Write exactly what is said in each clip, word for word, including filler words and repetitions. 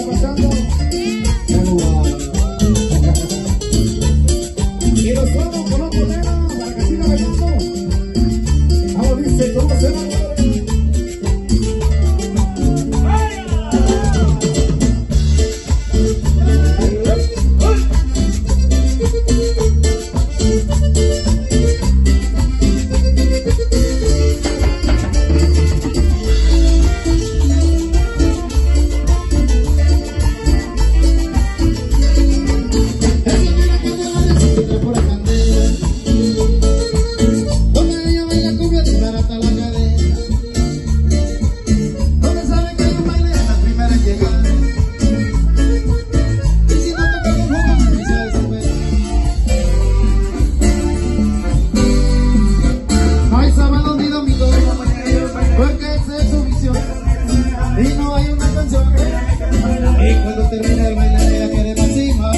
pasando. Y nos vamos con los boleros, la casita bailando. Vamos, dice, ¿cómo se va? Y no hay una canción. Y cuando termina el baile ella quiere más y más.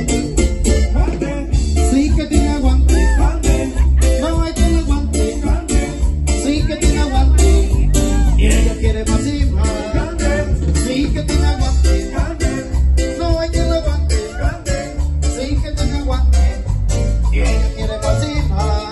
Sí que tiene aguante. No hay quien aguante. Sí que tiene aguante. Y ella quiere más y más. Sí que tiene aguante. No hay quien aguante. Sí que tiene aguante. Y ella quiere más y más.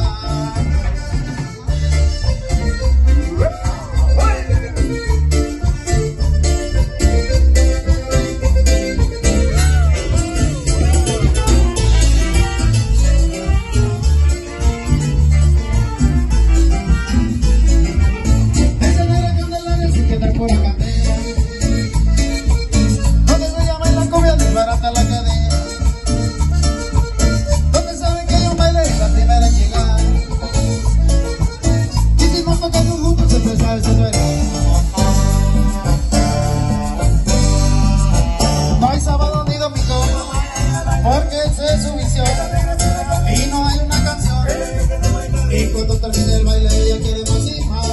Por la candela, donde se llama la cumbia desbarata la cadena, donde saben que yo bailé la primera en llegar, y si no tocamos juntos siempre sabe se suena. No hay sábado ni domingo, porque esa es su visión, y no hay una canción, y cuando termine el baile ella quiere más y más.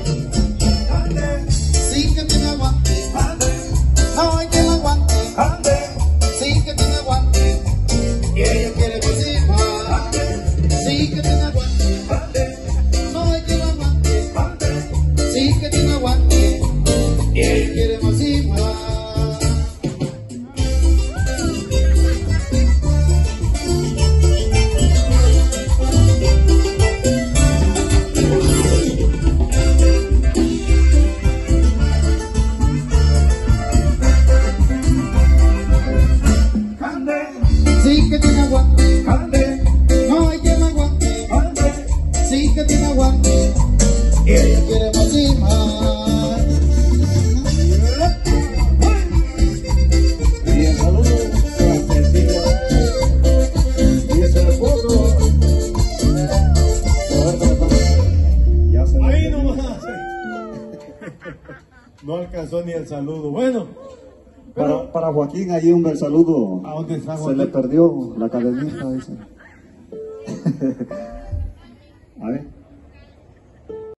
Sí que tiene aguante, no hay quien aguante. Sí que tiene aguante, y ella quiere más y más. Sí que tiene aguante, no hay quien aguante. Sí que tiene aguante, y ella quiere más y más. Sí que tiene aguante, no hay quien aguante. Sí que tiene aguante, y ella quiere más y más. Y el saludo francesito, y es el esposo. Ya se ahí nomás. No alcanzó ni el saludo. Bueno. Para, para Joaquín, ahí un saludo. ¿A dónde está Se Joaquín? le perdió la cadenita, dice. A ver.